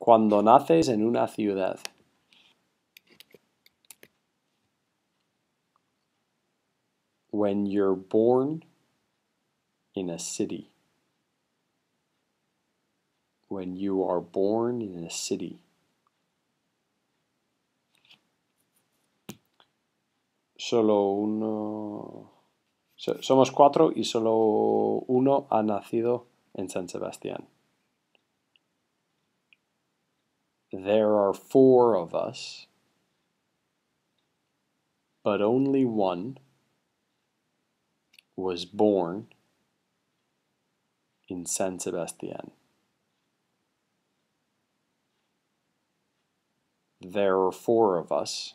Cuando naces en una ciudad. When you're born in a city. When you are born in a city. Solo uno. Somos 4 y solo uno ha nacido en San Sebastián. There are 4 of us, but only one was born in San Sebastián. There are 4 of us,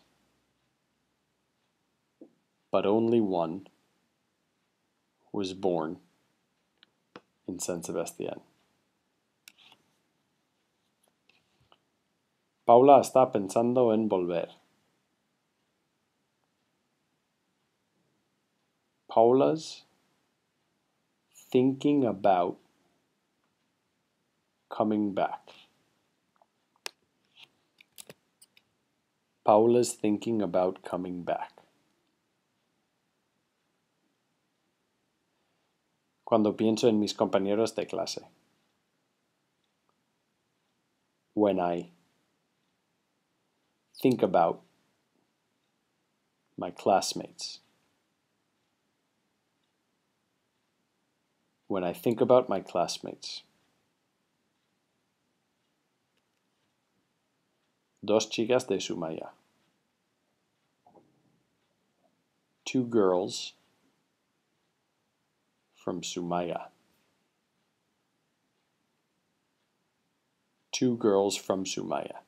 but only one was born in San Sebastián. Paula está pensando en volver. Paula's thinking about coming back. Paula's thinking about coming back. Cuando pienso en mis compañeros de clase. When I think about my classmates. When I think about my classmates. Dos chicas de Sumaya. 2 girls from Sumaya. 2 girls from Sumaya.